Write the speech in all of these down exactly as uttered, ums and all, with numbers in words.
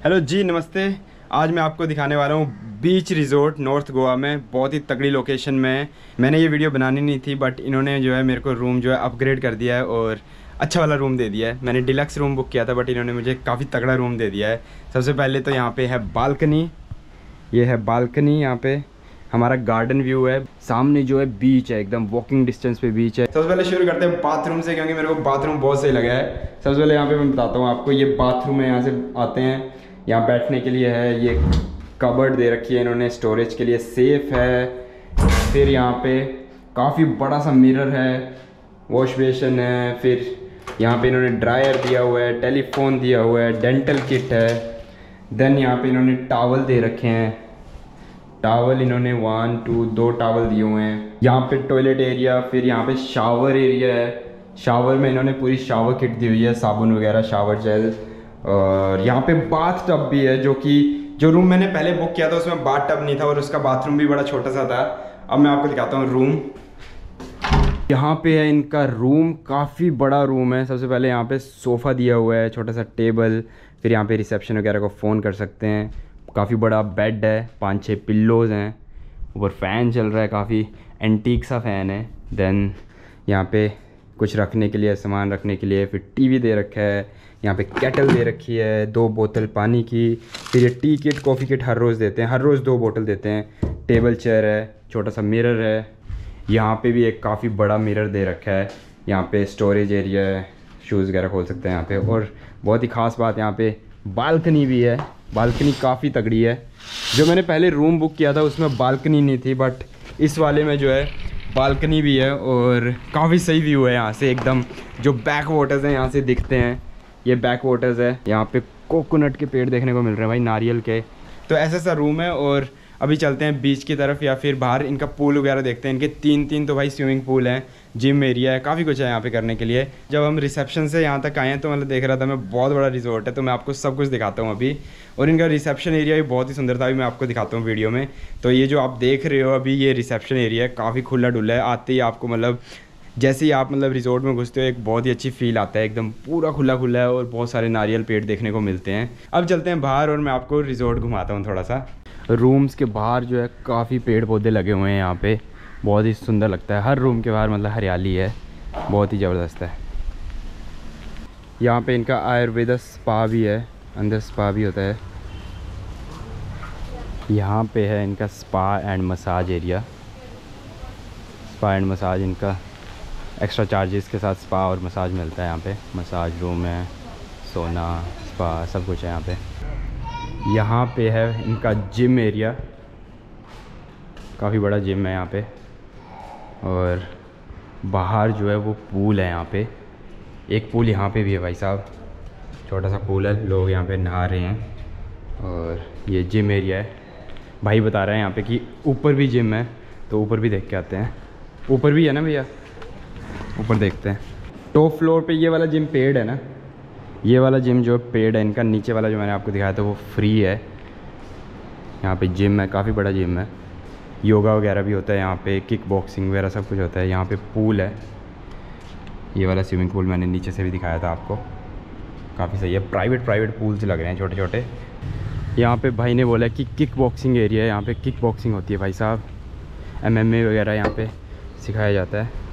Hello जी, नमस्ते। आज मैं आपको दिखाने वाला हूँ बीच रिज़ोर्ट नॉर्थ गोवा में, बहुत ही तगड़ी लोकेशन में है। मैंने ये वीडियो बनानी नहीं थी, बट इन्होंने जो है मेरे को रूम जो है अपग्रेड कर दिया है और अच्छा वाला रूम दे दिया है। मैंने डिलक्स रूम बुक किया था, बट इन्होंने मुझे काफ़ी तगड़ा रूम दे दिया है। सबसे पहले तो यहाँ पे है बालकनी, ये है बालकनी। यहाँ पे हमारा गार्डन व्यू है, सामने जो है बीच है, एकदम वॉकिंग डिस्टेंस पे बीच है। सबसे पहले शुरू करते हैं बाथरूम से, क्योंकि मेरे को बाथरूम बहुत सही लगा है। सबसे पहले यहाँ पे मैं बताता हूँ आपको, ये बाथरूम है। यहाँ से आते हैं, यहाँ बैठने के लिए है, ये कबर्ड दे रखी है इन्होंने स्टोरेज के लिए, सेफ है। फिर यहाँ पे काफ़ी बड़ा सा मिरर है, वॉश बेसिन है। फिर यहाँ पे इन्होंने ड्रायर दिया हुआ है, टेलीफोन दिया हुआ है, डेंटल किट है। देन यहाँ पे इन्होंने टावल दे रखे हैं, टावल इन्होंने वन टू दो टावल दिए हुए हैं। यहाँ पे टॉयलेट एरिया, फिर यहाँ पे शावर एरिया है। शावर में इन्होंने पूरी शावर किट दी हुई है, साबुन वगैरह, शावर जेल। और यहाँ पे बाथ टब भी है, जो कि जो रूम मैंने पहले बुक किया था उसमें बाथ टब नहीं था और उसका बाथरूम भी बड़ा छोटा सा था। अब मैं आपको दिखाता हूँ रूम। यहाँ पे है इनका रूम, काफ़ी बड़ा रूम है। सबसे पहले यहाँ पे सोफ़ा दिया हुआ है, छोटा सा टेबल। फिर यहाँ पे रिसेप्शन वगैरह को फ़ोन कर सकते हैं। काफ़ी बड़ा बेड है, पाँच छः पिल्लोज़ हैं, ऊपर फ़ैन चल रहा है, काफ़ी एंटीक सा फ़ैन है। देन यहाँ पे कुछ रखने के लिए, सामान रखने के लिए। फिर टीवी दे रखा है, यहाँ पे केटल दे रखी है, दो बोतल पानी की। फिर ये टी किट, कॉफ़ी किट हर रोज़ देते हैं, हर रोज़ दो बोतल देते हैं। टेबल चेयर है, छोटा सा मिरर है। यहाँ पे भी एक काफ़ी बड़ा मिरर दे रखा है। यहाँ पे स्टोरेज एरिया है, शूज़ वगैरह खोल सकते हैं यहाँ पे। और बहुत ही ख़ास बात, यहाँ पे बालकनी भी है। बालकनी काफ़ी तगड़ी है। जो मैंने पहले रूम बुक किया था उसमें बालकनी नहीं थी, बट इस वाले में जो है बालकनी भी है और काफ़ी सही व्यू है यहाँ से। एकदम जो बैक वाटर्स हैं यहाँ से दिखते हैं, ये बैक वाटर्स है। यहाँ पे कोकोनट के पेड़ देखने को मिल रहे हैं भाई, नारियल के। तो ऐसा सा रूम है। और अभी चलते हैं बीच की तरफ, या फिर बाहर इनका पूल वगैरह देखते हैं। इनके तीन तीन तो भाई स्विमिंग पूल हैं, जिम एरिया है, काफ़ी कुछ है यहाँ पे करने के लिए। जब हम रिसेप्शन से यहाँ तक आए हैं तो मतलब देख रहा था मैं, बहुत बड़ा रिजॉर्ट है, तो मैं आपको सब कुछ दिखाता हूँ अभी। और इनका रिसेप्शन एरिया भी बहुत ही सुंदर था, अभी मैं आपको दिखाता हूँ वीडियो में। तो ये जो आप देख रहे हो अभी, ये रिसेप्शन एरिया है, काफ़ी खुला डुला है। आते ही आपको मतलब जैसे ही आप मतलब रिजॉर्ट में घुसते हो, एक बहुत ही अच्छी फील आता है, एकदम पूरा खुला खुला है और बहुत सारे नारियल पेड़ देखने को मिलते हैं। अब चलते हैं बाहर और मैं आपको रिजॉर्ट घुमाता हूँ थोड़ा सा। रूम्स के बाहर जो है काफ़ी पेड़ पौधे लगे हुए हैं यहाँ पे, बहुत ही सुंदर लगता है। हर रूम के बाहर मतलब हरियाली है, बहुत ही ज़बरदस्त है। यहाँ पे इनका आयुर्वेदा स्पा भी है, अंदर स्पा भी होता है। यहाँ पे है इनका spa and massage area. Spa and massage इनका एक्स्ट्रा चार्जेस के साथ स्पा और मसाज मिलता है यहाँ पे। मसाज रूम है, सोना, स्पा, सब कुछ है यहाँ पे। यहाँ पे है इनका जिम एरिया, काफ़ी बड़ा जिम है यहाँ पे। और बाहर जो है वो पूल है यहाँ पे, एक पूल यहाँ पे भी है भाई साहब, छोटा सा पूल है, लोग यहाँ पे नहा रहे हैं। और ये जिम एरिया है। भाई बता रहे हैं यहाँ पे कि ऊपर भी जिम है, तो ऊपर भी देख के आते हैं। ऊपर भी है ना भैया, ऊपर देखते हैं। टॉप फ्लोर पे ये वाला जिम पेड है ना, ये वाला जिम जो पेड है इनका। नीचे वाला जो मैंने आपको दिखाया था वो फ्री है। यहाँ पे जिम है, काफ़ी बड़ा जिम है, योगा वगैरह भी होता है यहाँ पे, किक बॉक्सिंग वगैरह सब कुछ होता है। यहाँ पे पूल है, ये वाला स्विमिंग पूल मैंने नीचे से भी दिखाया था आपको, काफ़ी सही है। प्राइवेट प्राइवेट पूल्स लग रहे हैं छोटे छोटे। यहाँ पे भाई ने बोला कि किक बॉक्सिंग एरिया है, यहाँ पे किक बॉक्सिंग होती है भाई साहब। एमएमए वगैरह यहाँ पे सिखाया जाता है।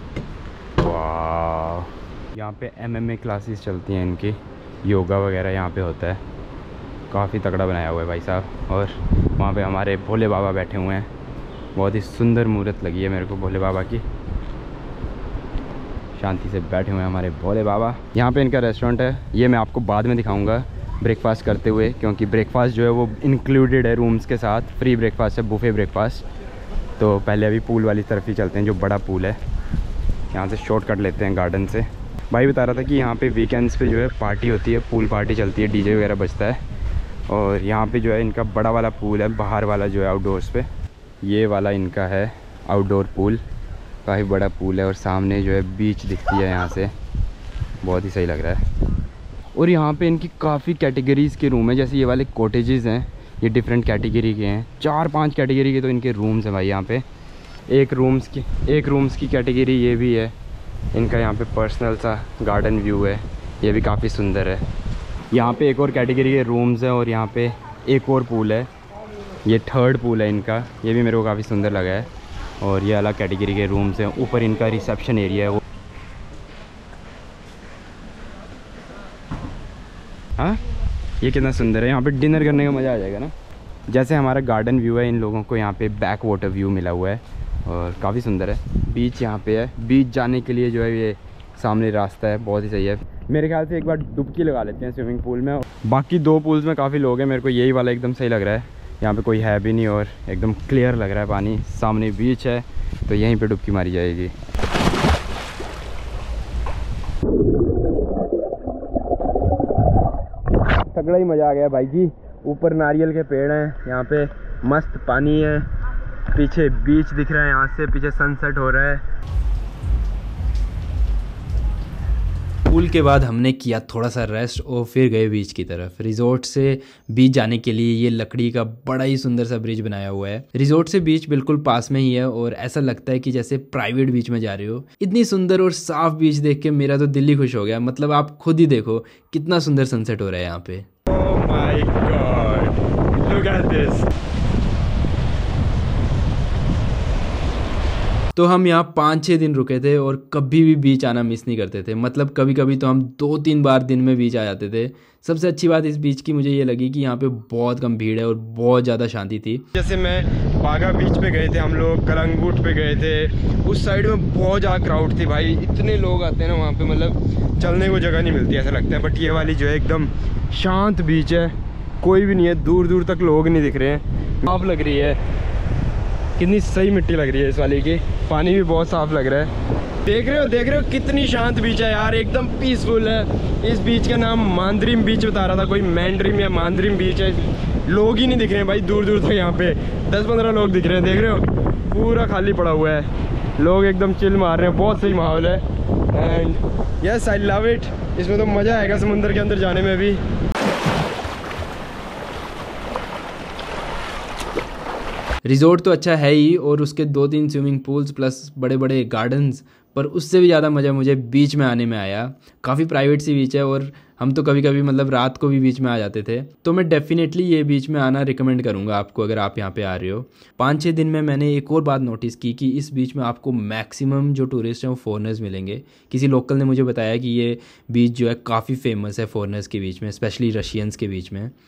वाह, यहाँ पे एमएमए क्लासेस चलती हैं इनकी, योगा वगैरह यहाँ पे होता है। काफ़ी तगड़ा बनाया हुआ है भाई साहब। और वहाँ पे हमारे भोले बाबा बैठे हुए हैं, बहुत ही सुंदर मूर्त लगी है मेरे को भोले बाबा की। शांति से बैठे हुए हैं हमारे भोले बाबा। यहाँ पे इनका रेस्टोरेंट है, ये मैं आपको बाद में दिखाऊंगा ब्रेकफास्ट करते हुए, क्योंकि ब्रेकफास्ट जो है वो इंक्लूडेड है रूम्स के साथ, फ्री ब्रेकफास्ट है, बुफे ब्रेकफास्ट। तो पहले अभी पूल वाली तरफ ही चलते हैं, जो बड़ा पूल है। यहाँ से शॉर्टकट लेते हैं गार्डन से। भाई बता रहा था कि यहाँ पे वीकेंड्स पे जो है पार्टी होती है, पूल पार्टी चलती है, डीजे वगैरह बजता है। और यहाँ पे जो है इनका बड़ा वाला पूल है, बाहर वाला जो है आउटडोर्स पे, ये वाला इनका है आउटडोर पूल, काफ़ी बड़ा पूल है। और सामने जो है बीच दिखती है यहाँ से, बहुत ही सही लग रहा है। और यहाँ पे इनकी काफ़ी कैटेगरीज़ के रूम है, जैसे ये वाले कॉटेजेस हैं, ये डिफरेंट कैटेगरी के हैं, चार पांच कैटेगरी के तो इनके रूम्स हैं भाई यहाँ पे। एक रूम्स की एक रूम्स की कैटेगरी ये भी है इनका। यहाँ पे पर्सनल सा गार्डन व्यू है, ये भी काफ़ी सुंदर है। यहाँ पे एक और कैटेगरी के रूम्स हैं और यहाँ पे एक और पूल है, ये थर्ड पूल है इनका, ये भी मेरे को काफ़ी सुंदर लगा है। और ये अलग कैटेगरी के रूम्स हैं। ऊपर इनका रिसेप्शन एरिया है वो। हाँ, ये कितना सुंदर है, यहाँ पे डिनर करने का मज़ा आ जाएगा ना। जैसे हमारा गार्डन व्यू है, इन लोगों को यहाँ पे बैक वाटर व्यू मिला हुआ है और काफ़ी सुंदर है। बीच यहाँ पे है, बीच जाने के लिए जो है ये सामने रास्ता है, बहुत ही सही है। मेरे ख्याल से एक बार डुबकी लगा लेते हैं स्विमिंग पूल में। बाकी दो पूल्स में काफ़ी लोग हैं, मेरे को यही वाला एकदम सही लग रहा है। यहाँ पे कोई है भी नहीं और एकदम क्लियर लग रहा है पानी, सामने बीच है तो यहीं पे डुबकी मारी जाएगी। तगड़ा ही मज़ा आ गया भाई जी। ऊपर नारियल के पेड़ हैं, यहाँ पे मस्त पानी है, पीछे बीच दिख रहा है, यहाँ से पीछे सनसेट हो रहा है। पूल के बाद हमने किया थोड़ा सा रेस्ट और फिर गए बीच की तरफ। रिजॉर्ट से बीच जाने के लिए ये लकड़ी का बड़ा ही सुंदर सा ब्रिज बनाया हुआ है। रिजॉर्ट से बीच बिल्कुल पास में ही है और ऐसा लगता है कि जैसे प्राइवेट बीच में जा रहे हो। इतनी सुंदर और साफ बीच देख के मेरा तो दिल ही खुश हो गया। मतलब आप खुद ही देखो कितना सुंदर सनसेट हो रहा है यहाँ पे। Oh my God, look at this. तो हम यहाँ पाँच छः दिन रुके थे और कभी भी बीच आना मिस नहीं करते थे। मतलब कभी कभी तो हम दो तीन बार दिन में बीच आ जाते थे। सबसे अच्छी बात इस बीच की मुझे ये लगी कि यहाँ पे बहुत कम भीड़ है और बहुत ज़्यादा शांति थी। जैसे मैं बागा बीच पे गए थे हम लोग, कलंगुट पे गए थे, उस साइड में बहुत ज़्यादा क्राउड थी भाई, इतने लोग आते हैं ना वहाँ पे, मतलब चलने को जगह नहीं मिलती ऐसा लगता है। बट ये वाली जो है एकदम शांत बीच है, कोई भी नहीं है, दूर दूर तक लोग नहीं दिख रहे हैं। साफ लग रही है, कितनी सही मिट्टी लग रही है इस वाली की, पानी भी बहुत साफ लग रहा है। देख रहे हो देख रहे हो कितनी शांत बीच है यार, एकदम पीसफुल है। इस बीच का नाम मांद्रिम बीच बता रहा था कोई, मैंड्रिम या मांद्रिम बीच है। लोग ही नहीं दिख रहे हैं भाई दूर दूर तक, यहाँ पे दस पंद्रह लोग दिख रहे हैं, देख रहे हो पूरा खाली पड़ा हुआ है, लोग एकदम चिल मार रहे हैं, बहुत सही माहौल है। And yes I love it, इसमें तो मज़ा आएगा समुंदर के अंदर जाने में भी। रिजॉर्ट तो अच्छा है ही और उसके दो तीन स्विमिंग पूल्स प्लस बड़े बड़े गार्डन्स, पर उससे भी ज़्यादा मज़ा मुझे बीच में आने में आया। काफ़ी प्राइवेट सी बीच है और हम तो कभी कभी मतलब रात को भी बीच में आ जाते थे। तो मैं डेफिनेटली ये बीच में आना रिकमेंड करूँगा आपको अगर आप यहाँ पे आ रहे हो। पाँच छः दिन में मैंने एक और बात नोटिस की कि इस बीच में आपको मैक्सिमम जो टूरिस्ट हैं वो फॉरेनर्स मिलेंगे। किसी लोकल ने मुझे बताया कि ये बीच जो है काफ़ी फेमस है फॉरेनर्स के बीच में, स्पेशली रशियंस के बीच में।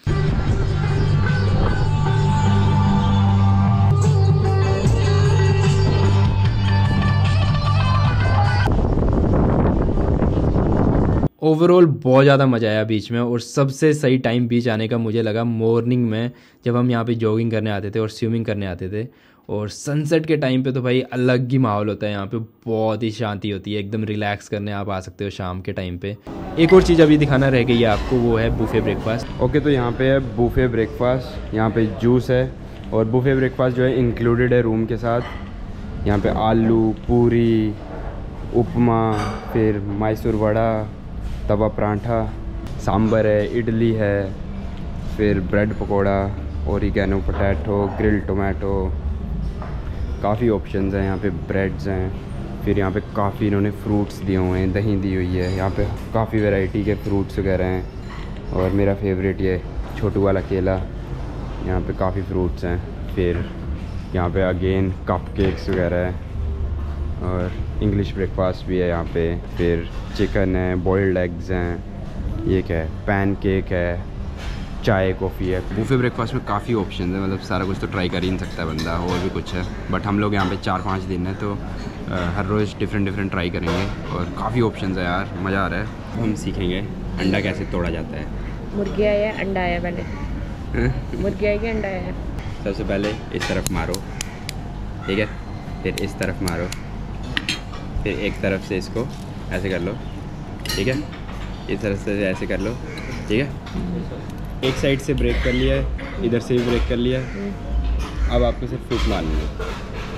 ओवरऑल बहुत ज़्यादा मज़ा आया बीच में और सबसे सही टाइम बीच आने का मुझे लगा मॉर्निंग में, जब हम यहाँ पे जॉगिंग करने आते थे और स्विमिंग करने आते थे। और सनसेट के टाइम पे तो भाई अलग ही माहौल होता है, यहाँ पे बहुत ही शांति होती है, एकदम रिलैक्स करने आप आ सकते हो शाम के टाइम पे। एक और चीज़ अभी दिखाना रह गई है आपको, वो है बुफे ब्रेकफास्ट। ओके तो यहाँ पे है बुफे ब्रेकफास्ट, यहाँ पे जूस है और बुफे ब्रेकफास्ट जो है इंक्लूडेड है रूम के साथ। यहाँ पे आलू पूरी, उपमा, फिर मैसूर वड़ा, तवा पराठा, सांभर है, इडली है, फिर bread pakora, oregano potato, grill tomato, काफ़ी ऑप्शंस हैं यहाँ पे, ब्रेड्स हैं। फिर यहाँ पे काफ़ी इन्होंने फ्रूट्स दिए हुए हैं, दही दी हुई है, यहाँ पे काफ़ी वैरायटी के फ्रूट्स वगैरह हैं। और मेरा फेवरेट ये छोटू वाला केला, यहाँ पे काफ़ी फ्रूट्स हैं। फिर यहाँ पे अगेन कप केक्स वगैरह है और इंग्लिश ब्रेकफास्ट भी है यहाँ पे। फिर चिकन है, बॉइल्ड एग्स हैं, ये क्या है, पैन केक है, चाय कॉफ़ी है। बुफे ब्रेकफास्ट में काफ़ी ऑप्शन है, मतलब सारा कुछ तो ट्राई कर ही नहीं सकता बंदा, और भी कुछ है। बट हम लोग यहाँ पे चार पाँच दिन है तो आ, हर रोज़ डिफरेंट डिफरेंट ट्राई करेंगे और काफ़ी ऑप्शन है यार, मज़ा आ रहा है। हम सीखेंगे अंडा कैसे तोड़ा जाता है। मुर्गी आया, अंडा आया, पहले मुर्गी आई, अंडा आया। सबसे पहले इस तरफ मारो, ठीक है, फिर इस तरफ मारो, फिर एक तरफ से इसको ऐसे कर लो, ठीक है, इस तरफ से ऐसे कर लो, ठीक है। एक साइड से ब्रेक कर लिया है, इधर से भी ब्रेक कर लिया है। अब आपको सिर्फ फूक मारनी है।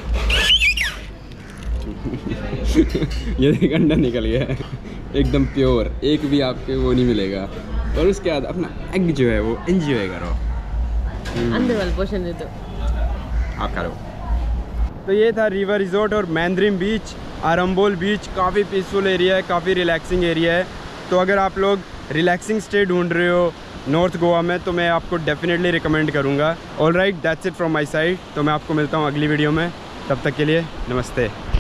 ये देख अंडा निकल गया है एकदम प्योर, एक भी आपके वो नहीं मिलेगा। और उसके बाद अपना एग जो है वो एंजॉय करो, अंदर वाला पोर्शन दे दो, आप करो। तो ये था रिवा रिजॉर्ट और मैंद्रिम बीच, आरंबोल बीच। काफ़ी पीसफुल एरिया है, काफ़ी रिलैक्सिंग एरिया है तो अगर आप लोग रिलैक्सिंग स्टे ढूंढ रहे हो नॉर्थ गोवा में तो मैं आपको डेफिनेटली रिकमेंड करूँगा। All right, that's it from my side. तो मैं आपको मिलता हूँ अगली वीडियो में, तब तक के लिए नमस्ते।